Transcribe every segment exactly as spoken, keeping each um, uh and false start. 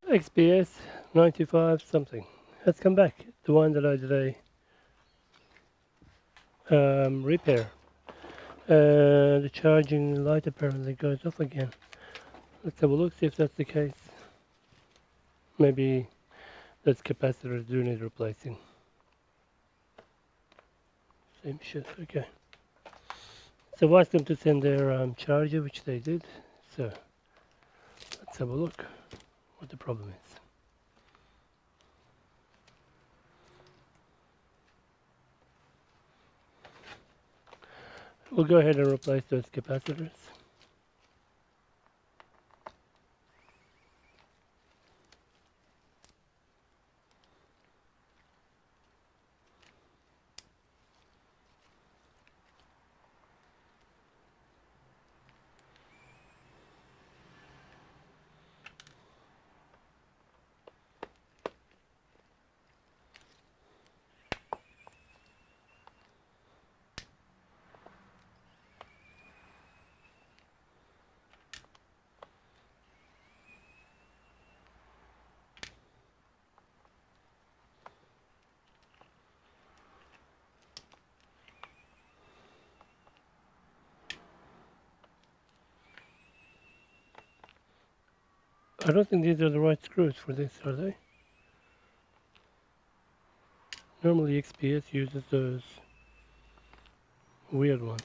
X P S ninety-five something has come back. The one that I did a um, repair. Uh, the charging light apparently goes off again. Let's have a look, see if that's the case. Maybe that's capacitors do need replacing. Same shit, okay. So I asked them to send their um, charger, which they did. So let's have a look what the problem is. We'll go ahead and replace those capacitors. I don't think these are the right screws for this, are they? Normally X P S uses those weird ones.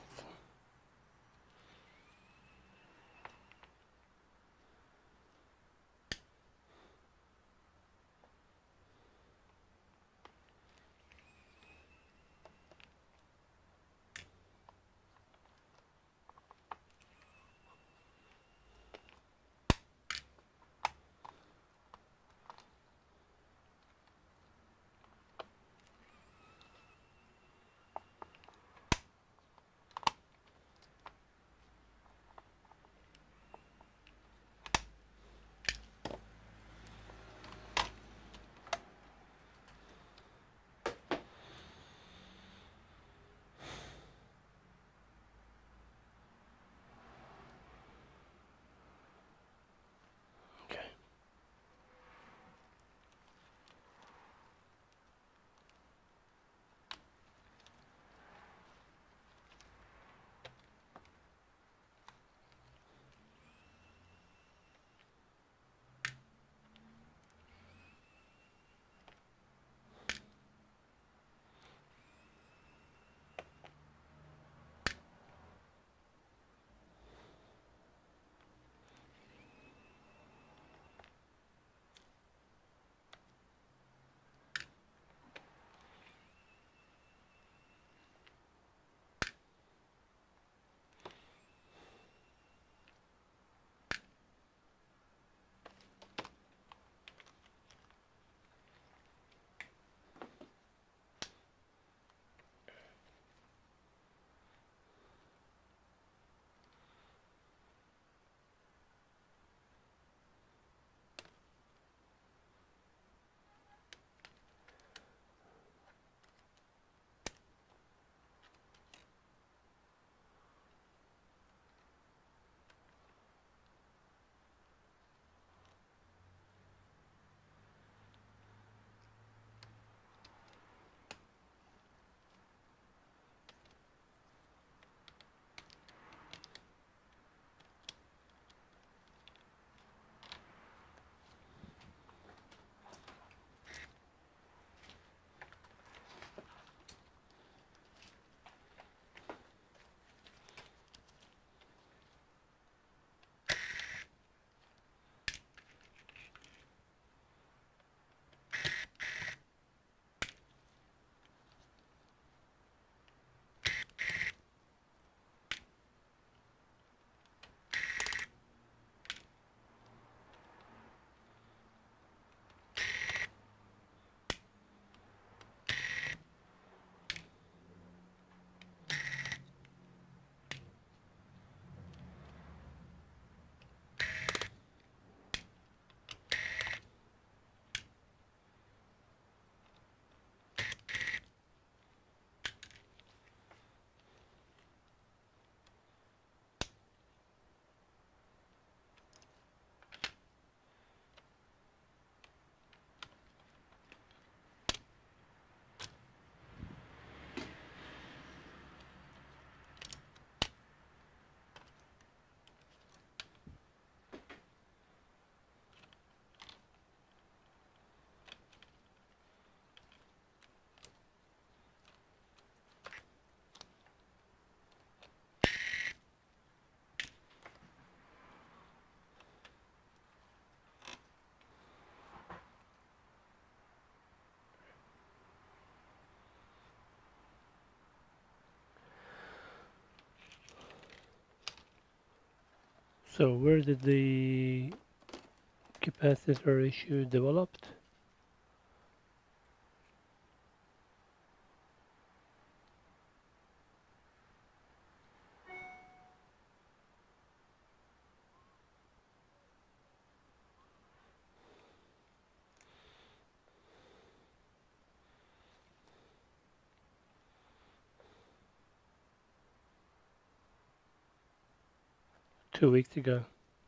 So where did the capacitor issue developed? Two weeks ago.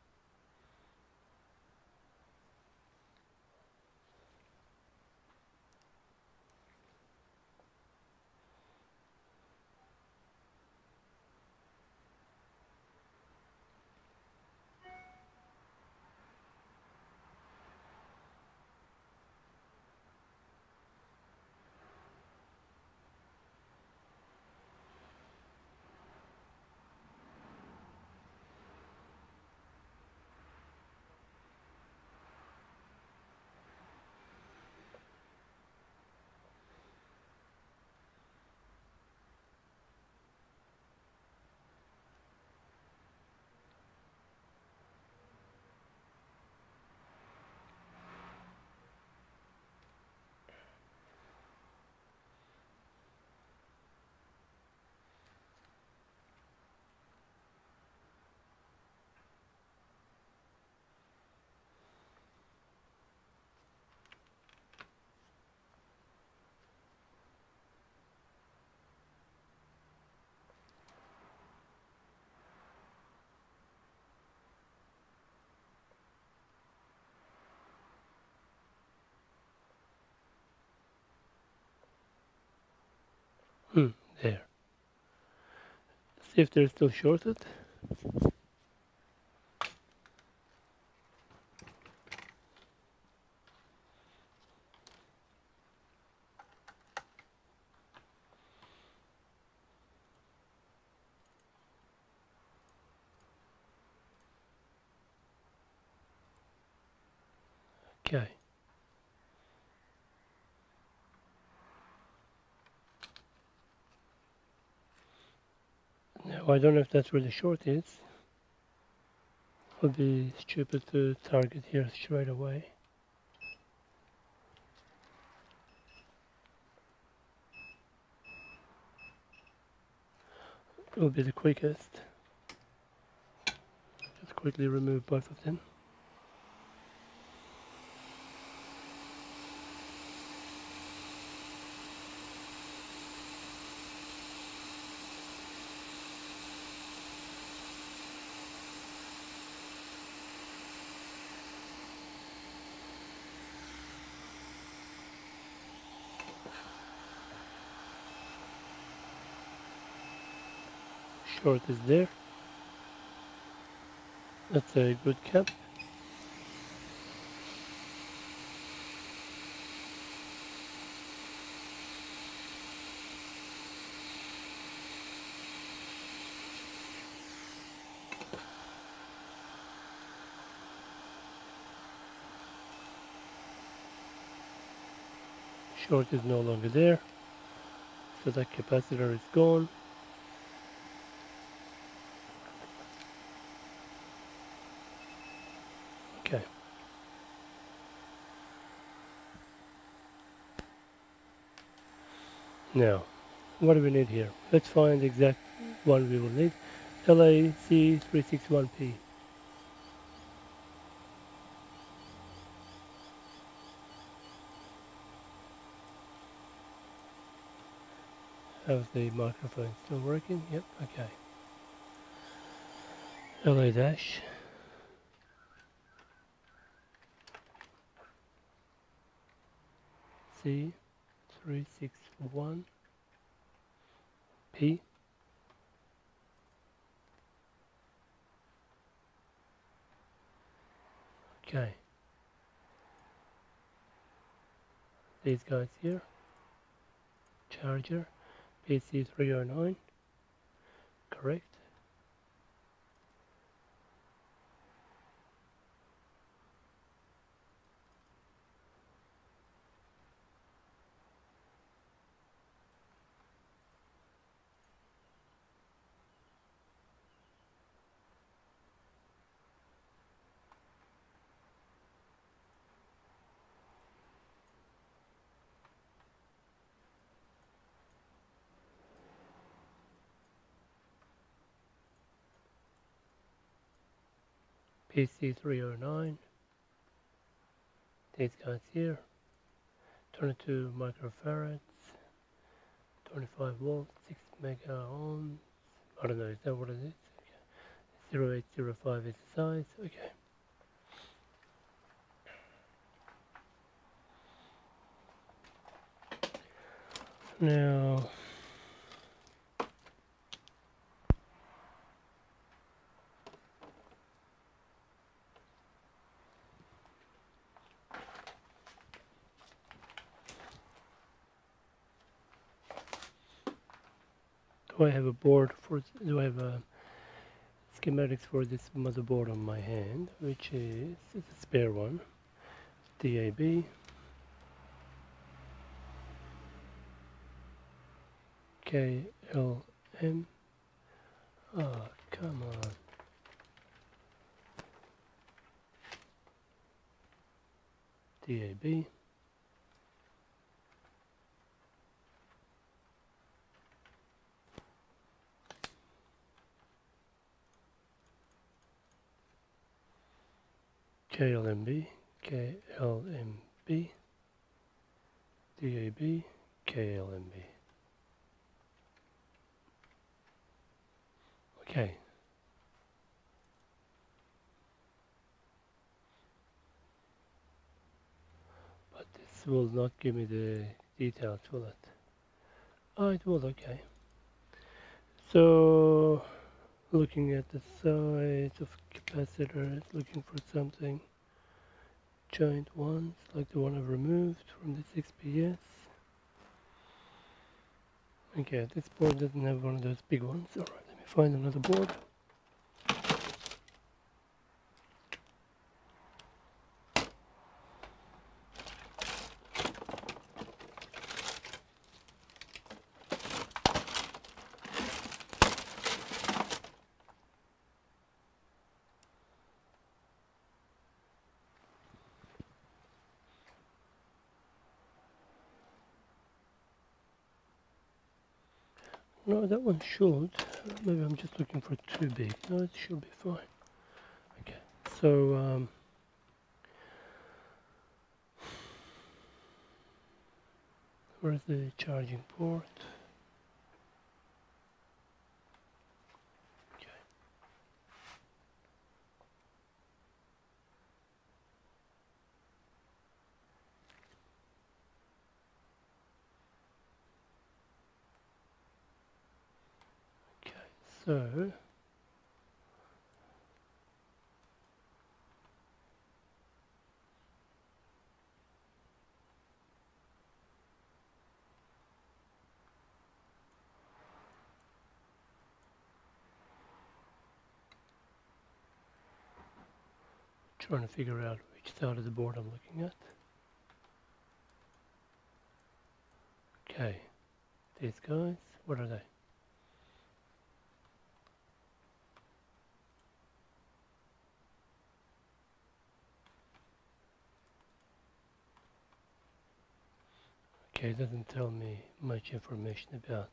Hmm, there. See if they're still shorted. Okay. Now I don't know if that's where the short is. Would be stupid to target here straight away. It will be the quickest. Just quickly remove both of them. Short is there. That's a good cap. Short is no longer there, so that capacitor is gone. Okay. Now, what do we need here? Let's find the exact one we will need. L A C three sixty-one P. How's the microphone still working? Yep, okay. L A dash. C three sixty-one P. Okay. These guys here. Charger. P C three oh nine. Correct. P C three oh nine. These guys here. twenty-two microfarads. twenty-five volts, six mega ohms. I don't know, is that what it is? Okay. zero eight zero five is the size. Okay. Now, do I have a board for, do I have a schematics for this motherboard on my hand, which is, it's a spare one, D A B, K L M, oh come on, D A B, K L M B, K L M B, D A B, K L M B. Okay. But this will not give me the details, will it? Oh, it will, okay. So, looking at the size of capacitors, looking for something giant ones, like the one I've removed from this X P S. Okay, this board doesn't have one of those big ones. Alright, let me find another board. No, that one should. Maybe I'm just looking for too big. No, it should be fine. Okay, so um, where's the charging port? Okay. Okay, so trying to figure out which side of the board I'm looking at. Okay, these guys, what are they? Okay, it doesn't tell me much information about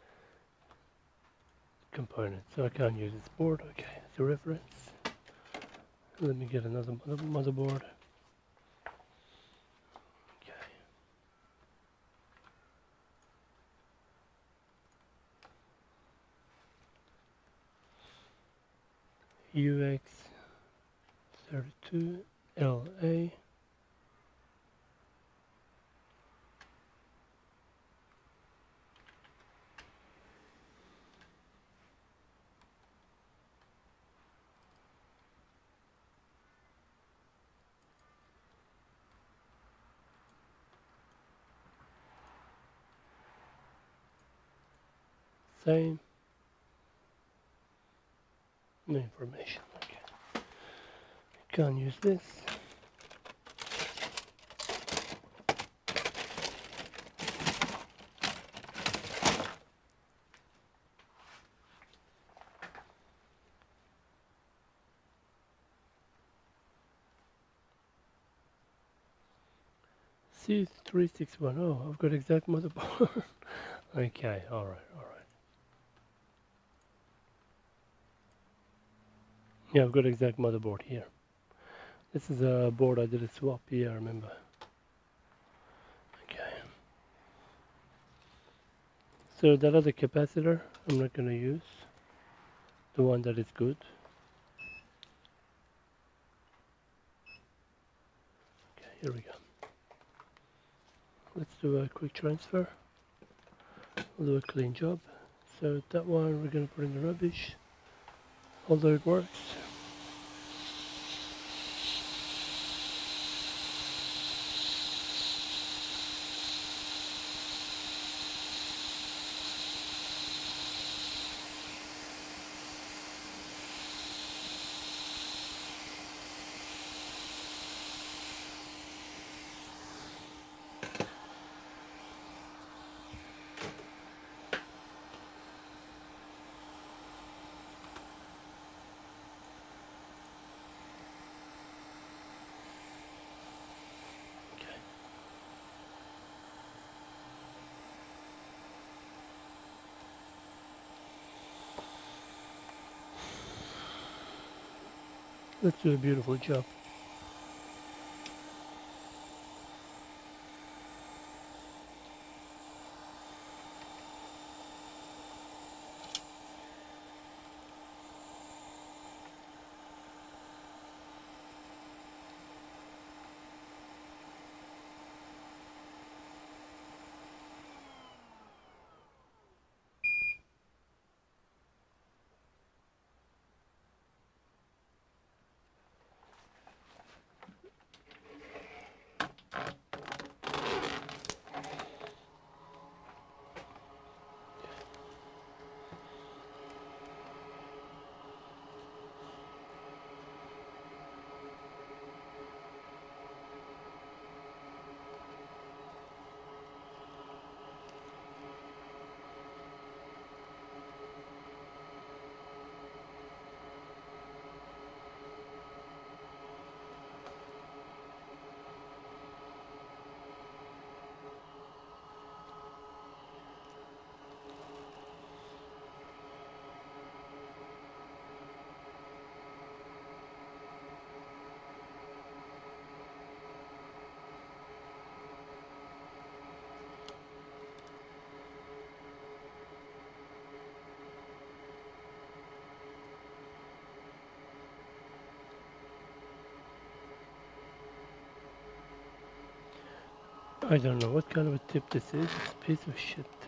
components, so I can't use this board. Okay, as a reference. Let me get another mother motherboard. Okay. U X thirty-two L A. Same. No information. Okay. Can't use this. C three six one zero. I've got exact motherboard. Okay. All right. All right. Yeah, I've got exact motherboard here. This is a board I did a swap here, I remember. Okay. So that other capacitor I'm not going to use. The one that is good. Okay, here we go. Let's do a quick transfer. We'll do a clean job. So that one we're going to put in the rubbish. Although it works. Let's do a beautiful job. I don't know what kind of a tip this is. It's a piece of shit tip.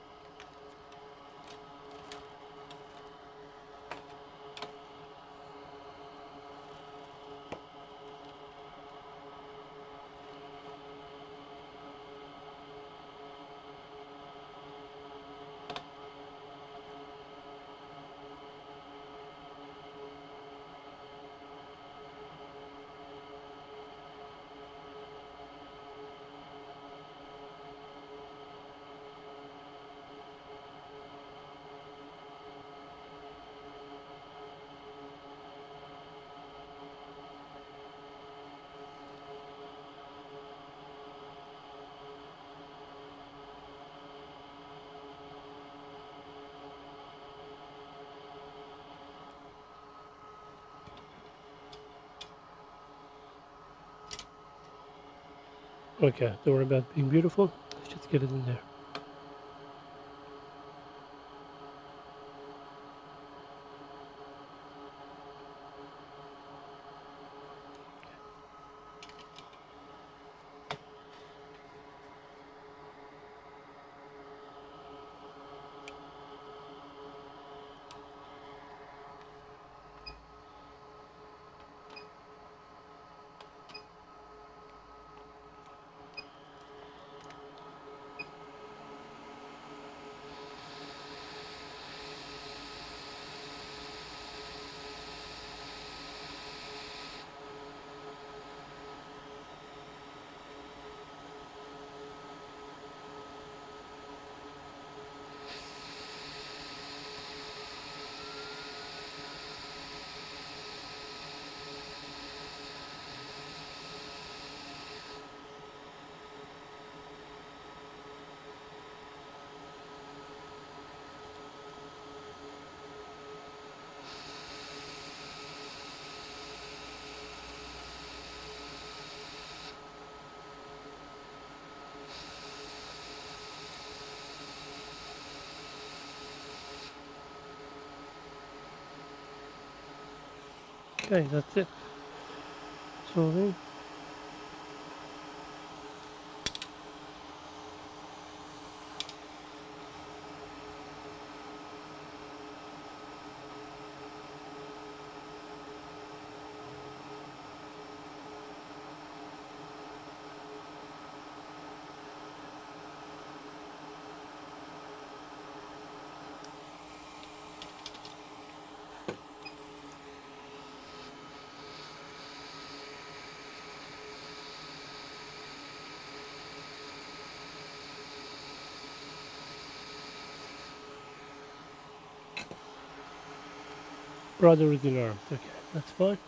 Okay, don't worry about being beautiful. Let's just get it in there. Okay, that's it. Solving. Brother is in arms. Okay, that's fine.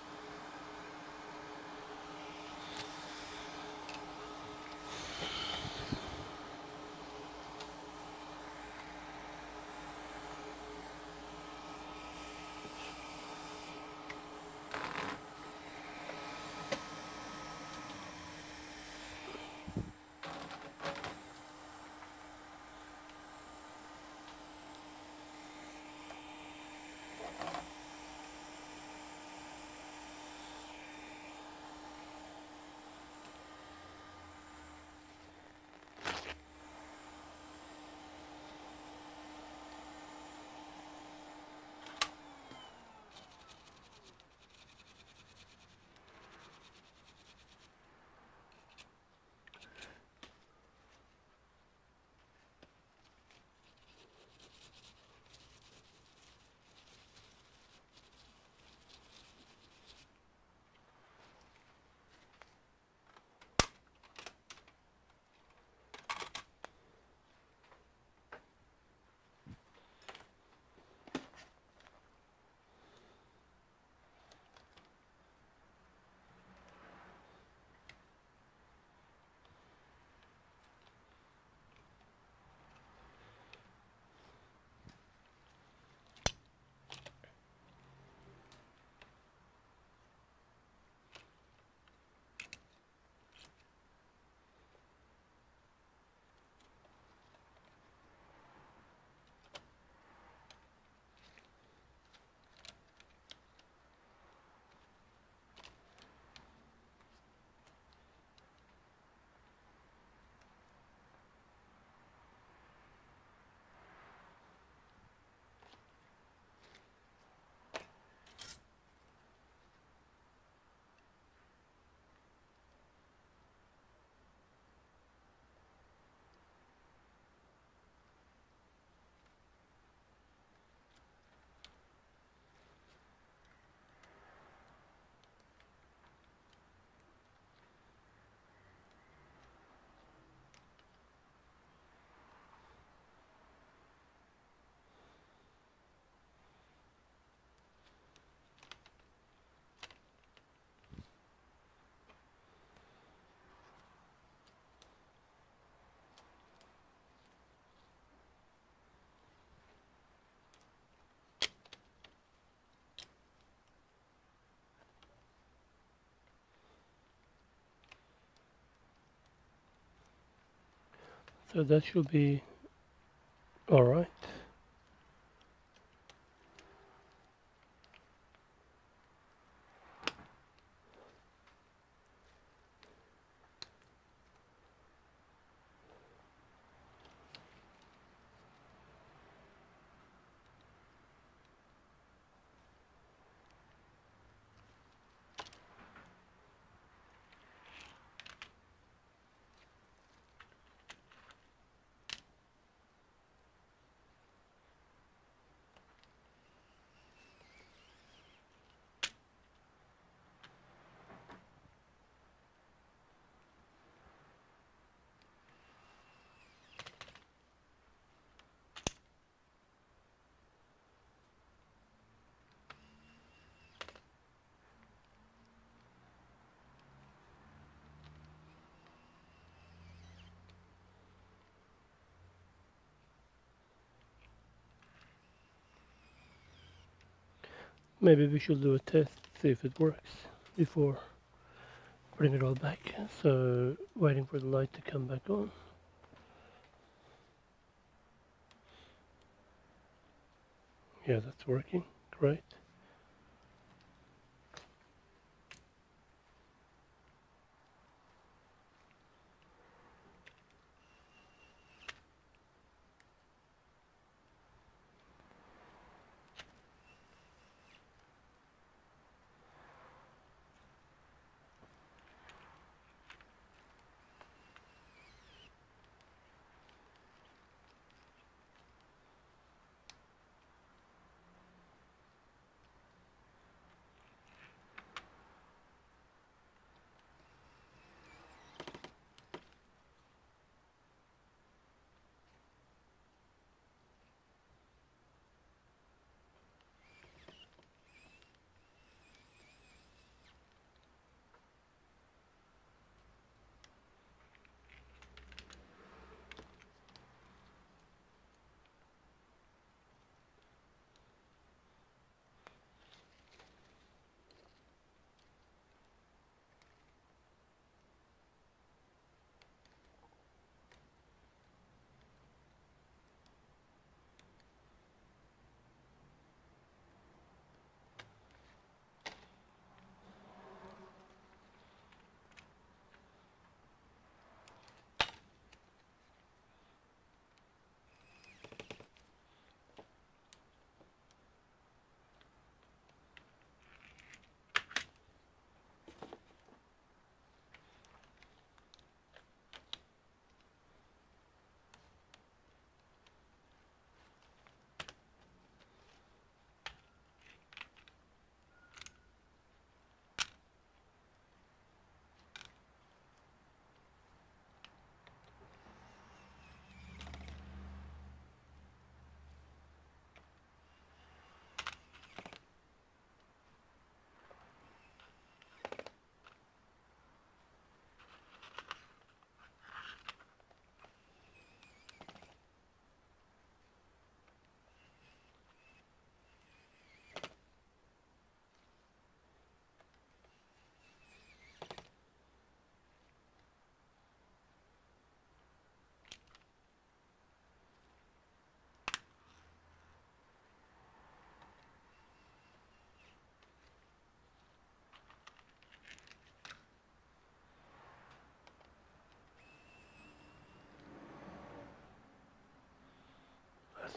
So that should be alright. Maybe we should do a test, see if it works before putting it all back. So waiting for the light to come back on. Yeah, that's working. Great.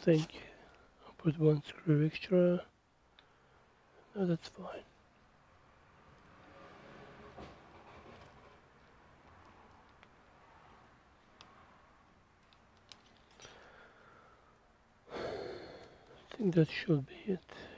think. I'll put one screw extra. No, that's fine. I think that should be it.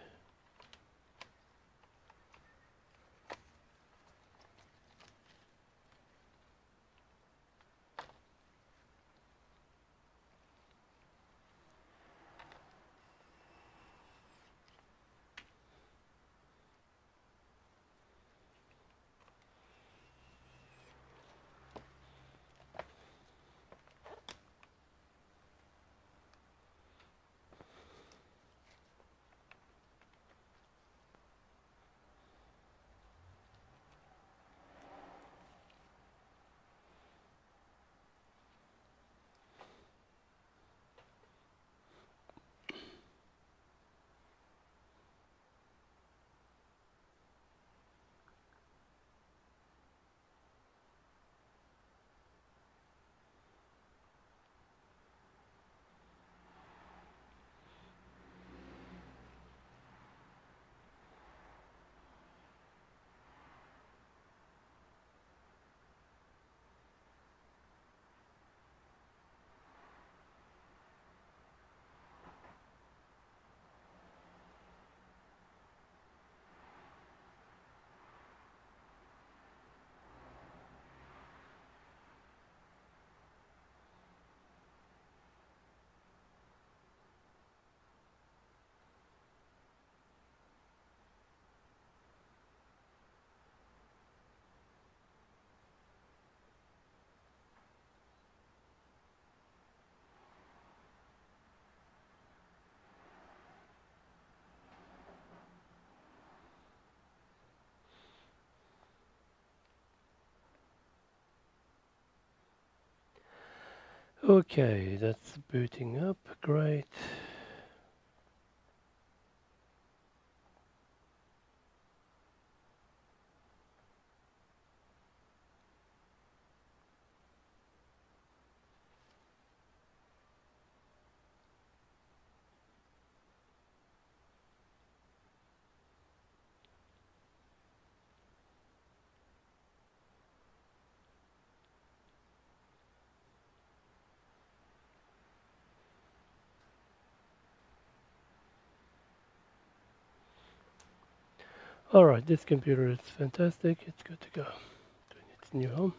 Okay, that's booting up, great. Alright, this computer is fantastic, it's good to go. Doing its new home.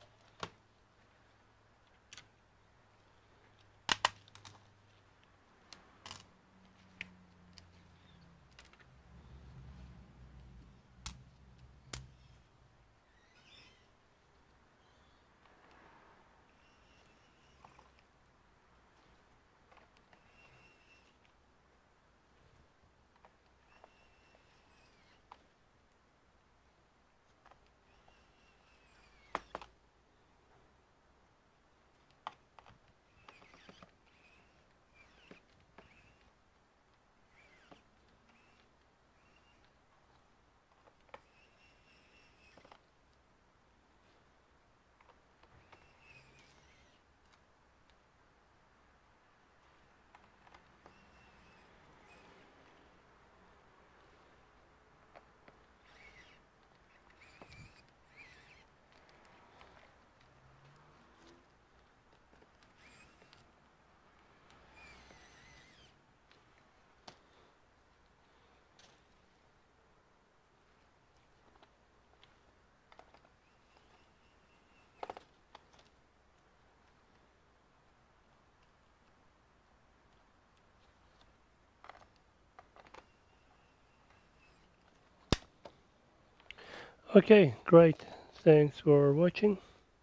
Okay, great. Thanks for watching.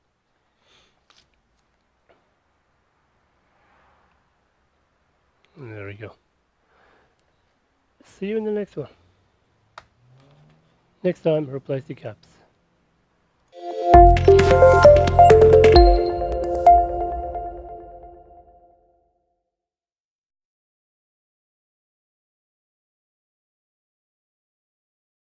There we go. See you in the next one. Next time, replace the caps.